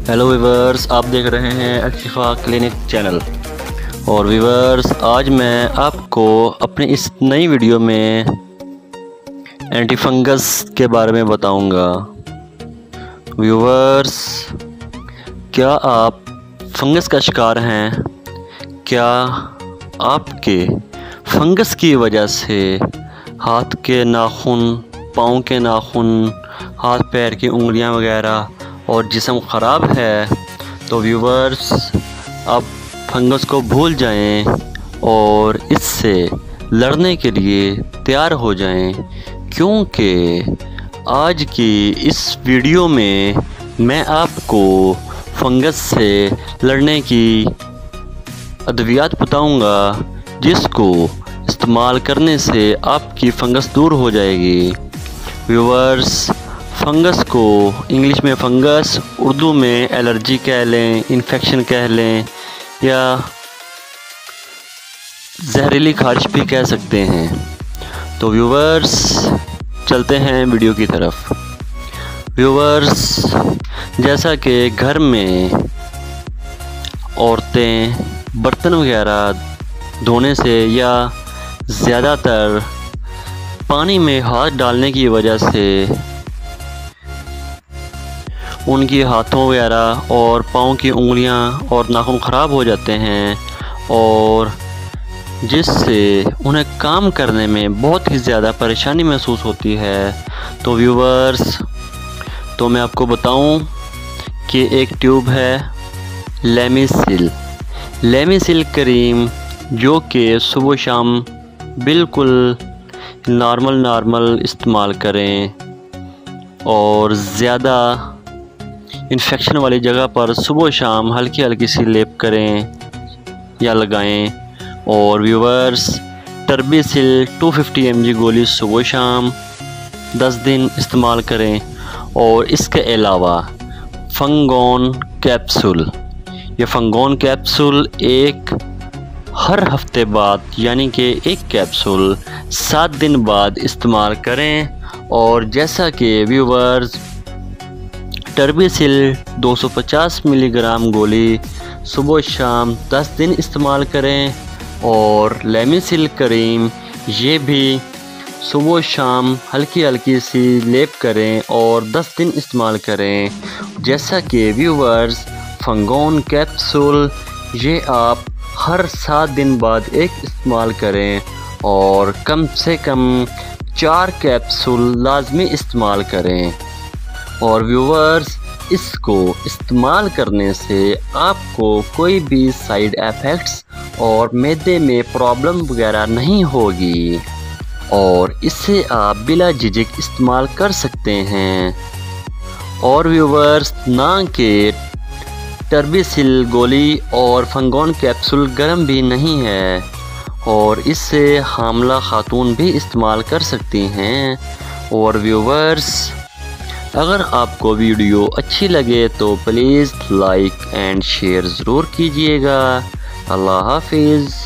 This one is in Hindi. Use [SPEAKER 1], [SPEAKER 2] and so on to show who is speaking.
[SPEAKER 1] हेलो वीवर्स, आप देख रहे हैं अल-शिफा क्लिनिक चैनल। और वीवर्स, आज मैं आपको अपनी इस नई वीडियो में एंटी फंगस के बारे में बताऊंगा। वीवर्स, क्या आप फंगस का शिकार हैं? क्या आपके फंगस की वजह से हाथ के नाखून, पाँव के नाखून, हाथ पैर की उंगलियां वगैरह और जिस्म ख़राब है? तो व्यूवर्स, आप फंगस को भूल जाएं और इससे लड़ने के लिए तैयार हो जाएं, क्योंकि आज की इस वीडियो में मैं आपको फंगस से लड़ने की अद्वियात बताऊंगा, जिसको इस्तेमाल करने से आपकी फंगस दूर हो जाएगी। व्यूवर्स, फंगस को इंग्लिश में फंगस, उर्दू में एलर्जी कह लें, इन्फेक्शन कह लें, या जहरीली खारिश भी कह सकते हैं। तो व्यूवर्स, चलते हैं वीडियो की तरफ। व्यूवर्स, जैसा कि घर में औरतें बर्तन वगैरह धोने से या ज़्यादातर पानी में हाथ डालने की वजह से उनकी हाथों वगैरह और पाँव की उंगलियां और नाखून ख़राब हो जाते हैं, और जिससे उन्हें काम करने में बहुत ही ज़्यादा परेशानी महसूस होती है। तो व्यूवर्स, तो मैं आपको बताऊं कि एक ट्यूब है लेमिसिल क्रीम, जो कि सुबह शाम बिल्कुल नॉर्मल इस्तेमाल करें, और ज़्यादा इन्फेक्शन वाली जगह पर सुबह शाम हल्की हल्की सी लेप करें या लगाएं। और व्यूवर्स, टर्बीसिल 250 mg गोली सुबह शाम 10 दिन इस्तेमाल करें। और इसके अलावा फंगोन कैप्सूल, ये फंगोन कैप्सूल हर हफ्ते बाद, यानी कि एक कैप्सूल 7 दिन बाद इस्तेमाल करें। और जैसा कि व्यूवर्स, टर्बीसिल 250 मिलीग्राम गोली सुबह शाम 10 दिन इस्तेमाल करें, और लेमिसिल क्रीम ये भी सुबह शाम हल्की हल्की सी लेप करें और 10 दिन इस्तेमाल करें। जैसा कि व्यूवर्स, फंगोन कैप्सूल ये आप हर 7 दिन बाद एक इस्तेमाल करें, और कम से कम 4 कैप्सूल लाजमी इस्तेमाल करें। और व्यूवर्स, इसको इस्तेमाल करने से आपको कोई भी साइड इफ़ेक्ट्स और मैदे में प्रॉब्लम वगैरह नहीं होगी, और इसे आप बिला झिझक इस्तेमाल कर सकते हैं। और व्यूवर्स, ना कि टर्बीसिल गोली और फंगोन कैप्सूल गर्म भी नहीं है, और इससे हामला खातून भी इस्तेमाल कर सकती हैं। और व्यूवर्स, अगर आपको वीडियो अच्छी लगे तो प्लीज़ लाइक एंड शेयर ज़रूर कीजिएगा। अल्लाह हाफिज़।